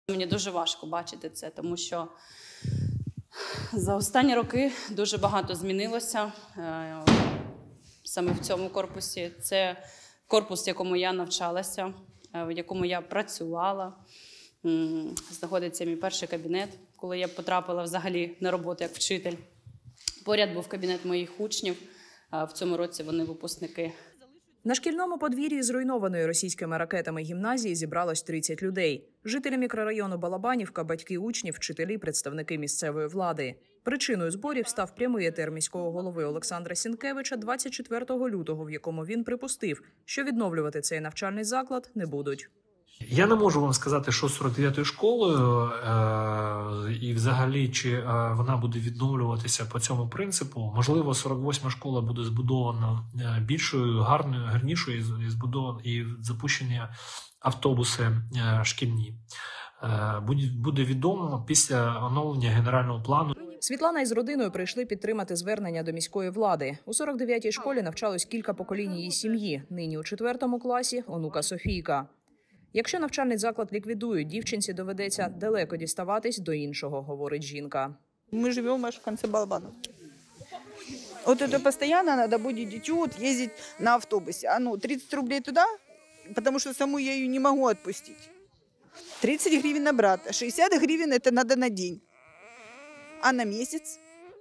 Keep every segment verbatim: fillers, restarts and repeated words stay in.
Мені дуже важко бачити це, тому що за останні роки дуже багато змінилося саме в цьому корпусі. Це корпус, в якому я навчалася, в якому я працювала. Знаходиться мій перший кабінет, коли я потрапила взагалі на роботу як вчитель. Поряд був кабінет моїх учнів, в цьому році вони випускники. На шкільному подвір'ї зруйнованої російськими ракетами гімназії зібралось тридцять людей. Жителі мікрорайону Балабанівка, батьки учнів, вчителі, представники місцевої влади. Причиною зборів став прямий етер міського голови Олександра Сінкевича двадцять четвертого лютого, в якому він припустив, що відновлювати цей навчальний заклад не будуть. Я не можу вам сказати, що з сорок дев'ятою школою е і взагалі, чи е вона буде відновлюватися по цьому принципу. Можливо, сорок восьма школа буде збудована більшою, гарною, гарнішою і збудована і запущені автобуси е шкільні. Е буде відомо після оновлення генерального плану. Світлана із родиною прийшли підтримати звернення до міської влади. У сорок дев'ятій школі навчалось кілька поколінь її сім'ї. Нині у четвертому класі онука Софійка. Якщо навчальний заклад ліквідують, дівчинці доведеться далеко діставатись до іншого, говорить жінка. Ми живемо аж в кінці Балабановки. От це постійно треба буде дитю їздити на автобусі. А ну, тридцять рублей туди, тому що саму я її не можу відпустити. тридцять гривень на брата, шістдесят гривень – це треба на день. А на місяць?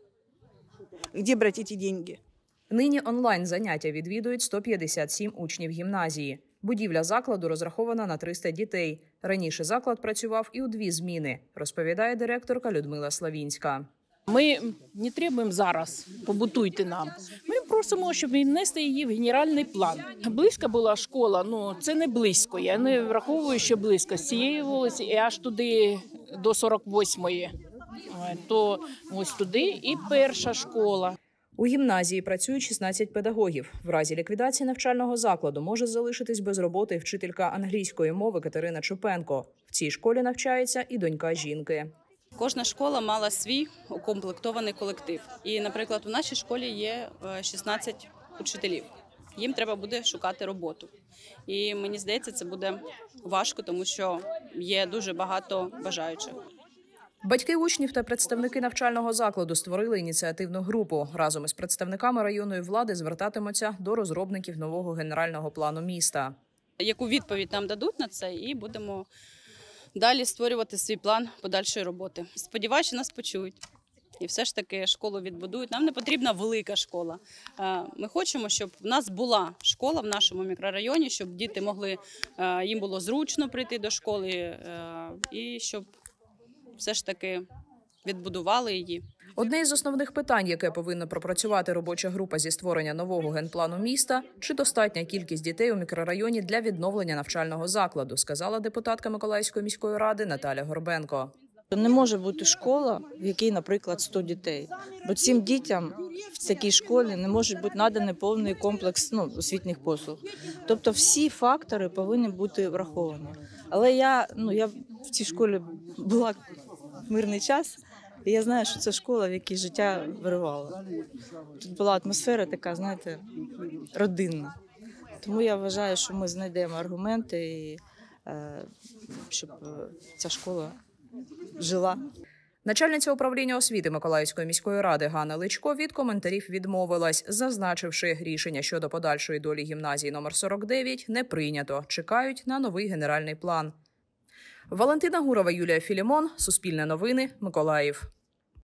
Де брати ці гроші? Нині онлайн-заняття відвідують сто п'ятдесят сім учнів гімназії. Будівля закладу розрахована на триста дітей. Раніше заклад працював і у дві зміни, розповідає директорка Людмила Славінська. Ми не требуємо зараз, побутуйте нам. Ми просимо, щоб віднести її в генеральний план. Близько була школа, ну це не близько. Я не враховую, що близько. З цієї вулиці і аж туди до сорок восьмої. То ось туди і перша школа. У гімназії працюють шістнадцять педагогів. В разі ліквідації навчального закладу може залишитись без роботи вчителька англійської мови Катерина Чупенко. В цій школі навчається і донька жінки. Кожна школа мала свій укомплектований колектив. І, наприклад, у нашій школі є шістнадцять учителів. Їм треба буде шукати роботу. І мені здається, це буде важко, тому що є дуже багато бажаючих. Батьки учнів та представники навчального закладу створили ініціативну групу. Разом із представниками районної влади звертатимуться до розробників нового генерального плану міста. Яку відповідь нам дадуть на це, і будемо далі створювати свій план подальшої роботи. Сподіваюся, що нас почують. І все ж таки школу відбудують. Нам не потрібна велика школа. Ми хочемо, щоб в нас була школа в нашому мікрорайоні, щоб діти могли, їм було зручно прийти до школи і щоб все ж таки відбудували її. Одне із основних питань, яке повинна пропрацювати робоча група зі створення нового генплану міста – чи достатня кількість дітей у мікрорайоні для відновлення навчального закладу, сказала депутатка Миколаївської міської ради Наталя Горбенко. Не може бути школа, в якій, наприклад, сто дітей. Бо цим дітям в такій школі не може бути наданий повний комплекс ну, освітніх послуг. Тобто всі фактори повинні бути враховані. Але я, ну, я в цій школі була в мирний час, і я знаю, що це школа, в якій життя виривало. Тут була атмосфера така, знаєте, родинна. Тому я вважаю, що ми знайдемо аргументи, і, щоб ця школа жила. Начальниця управління освіти Миколаївської міської ради Ганна Личко від коментарів відмовилась, зазначивши, рішення щодо подальшої долі гімназії номер сорок дев'ять не прийнято. Чекають на новий генеральний план. Валентина Гурова, Юлія Філімон, Суспільне новини, Миколаїв.